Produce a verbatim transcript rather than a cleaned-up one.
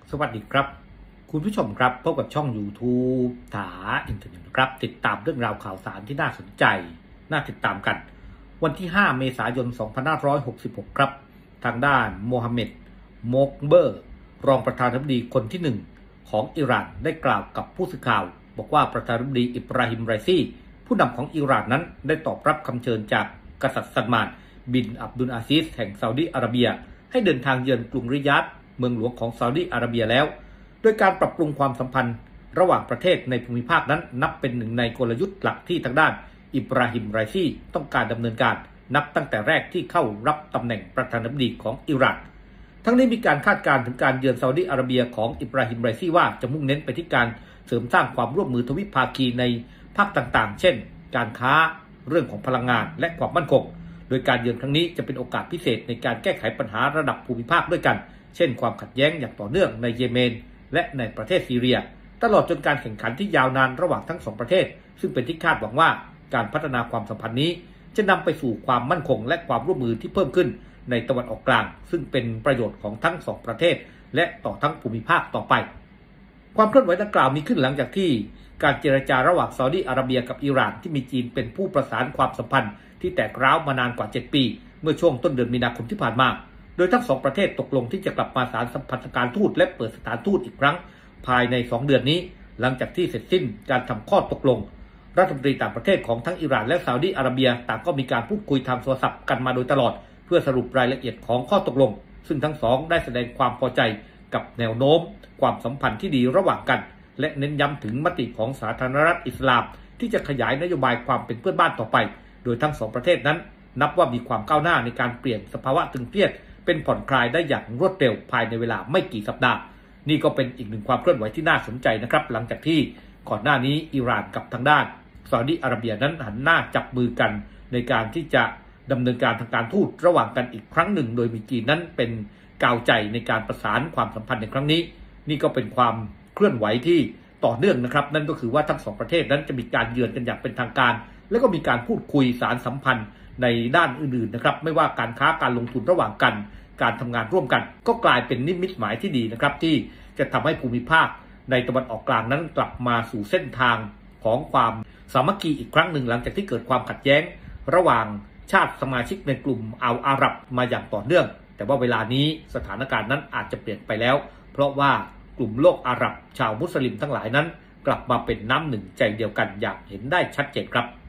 สวัสดีครับคุณผู้ชมครับพบกับช่อง YouTube ถาอินเทอร์เน็ตครับติดตามเรื่องราวข่าวสารที่น่าสนใจน่าติดตามกันวันที่ห้าเมษายนสองพันห้าร้อยหกสิบหกครับทางด้านโมฮัมเหม็ดโมกเบอร์รองประธานาธิบดีคนที่หนึ่งของอิหร่านได้กล่าวกับผู้สื่อข่าวบอกว่าประธานาธิบดีอิบราฮิมไรซีผู้นำของอิหร่านนั้นได้ตอบรับคำเชิญจากกษัตริย์ซัลมานบินอับดุลอาซิซแห่งซาอุดิอาระเบียให้เดินทางเยือนกรุงริยาดเมืองหลวงของซาอุดิอาระเบียแล้วโดยการปรับปรุงความสัมพันธ์ระหว่างประเทศในภูมิภาคนั้นนับเป็นหนึ่งในกลยุทธ์หลักที่ทางด้านอิบราฮิมไรซีต้องการดำเนินการนับตั้งแต่แรกที่เข้ารับตำแหน่งประธานาธิบดีของอิหร่านทั้งนี้มีการคาดการณ์ถึงการเยือนซาอุดิอาระเบียของอิบราฮิมไรซีว่าจะมุ่งเน้นไปที่การเสริมสร้างความร่วมมือทวิภาคีในภาคต่างๆเช่นการค้าเรื่องของพลังงานและความมั่นคงโดยการเยือนครั้งนี้จะเป็นโอกาสพิเศษในการแก้ไขปัญหาระดับภูมิภาคด้วยกันเช่นความขัดแย้งอย่างต่อเนื่องในเยเมนและในประเทศซีเรียตลอดจนการแข่งขันที่ยาวนานระหว่างทั้งสองประเทศซึ่งเป็นที่คาดหวังว่าการพัฒนาความสัมพันธ์นี้จะนำไปสู่ความมั่นคงและความร่วมมือที่เพิ่มขึ้นในตะวันออกกลางซึ่งเป็นประโยชน์ของทั้งสองประเทศและต่อทั้งภูมิภาคต่อไปความเคลื่อนไหวดังกล่าวมีขึ้นหลังจากที่การเจรจาระหว่างซาอุดิอาระเบียกับอิหร่านที่มีจีนเป็นผู้ประสานความสัมพันธ์ที่แตกร้าวมานานกว่าเจ็ดปีเมื่อช่วงต้นเดือนมีนาคมที่ผ่านมาโดยทั้งสองประเทศตกลงที่จะกลับมาสานสัมพันธการทูตและเปิดสถานทูตอีกครั้งภายในสองเดือนนี้หลังจากที่เสร็จสิ้นการทำข้อตกลงรัฐมนตรีต่างประเทศของทั้งอิหร่านและซาอุดิอาระเบียต่างก็มีการพูดคุยทางโทรศัพท์กันมาโดยตลอดเพื่อสรุปรายละเอียดของข้อตกลงซึ่งทั้งสองได้แสดงความพอใจกับแนวโน้มความสัมพันธ์ที่ดีระหว่างกันและเน้นย้ำถึงมติของสาธารณรัฐอิสลามที่จะขยายนโยบายความเป็นเพื่อนบ้านต่อไปโดยทั้งสองประเทศนั้นนับว่ามีความก้าวหน้าในการเปลี่ยนสภาวะตึงเครียดเป็นผ่อนคลายได้อย่างรวดเร็วภายในเวลาไม่กี่สัปดาห์นี่ก็เป็นอีกหนึ่งความเคลื่อนไหวที่น่าสนใจนะครับหลังจากที่ก่อนหน้านี้อิหร่านกับทางด้านซาอุดิอาระเบียนั้นหันหน้าจับมือกันในการที่จะดำเนินการทางการทูตระหว่างกันอีกครั้งหนึ่งโดยมีจีนนั้นเป็นกาวใจในการประสานความสัมพันธ์ในครั้งนี้นี่ก็เป็นความเคลื่อนไหวที่ต่อเนื่องนะครับนั่นก็คือว่าทั้งสองประเทศนั้นจะมีการเยือนกันอย่างเป็นทางการและก็มีการพูดคุยสารสัมพันธ์ในด้านอื่นๆนะครับไม่ว่าการค้าการลงทุนระหว่างกันการทำงานร่วมกันก็กลายเป็นนิมิตหมายที่ดีนะครับที่จะทำให้ภูมิภาคในตะวันออกกลางนั้นกลับมาสู่เส้นทางของความสามัคคีอีกครั้งหนึ่งหลังจากที่เกิดความขัดแย้งระหว่างชาติสมาชิกในกลุ่มอัลอาหรับมาอย่างต่อเนื่องแต่ว่าเวลานี้สถานการณ์นั้นอาจจะเปลี่ยนไปแล้วเพราะว่ากลุ่มโลกอาหรับชาวมุสลิมทั้งหลายนั้นกลับมาเป็นน้ำหนึ่งใจเดียวกันอย่างเห็นได้ชัดเจนครับ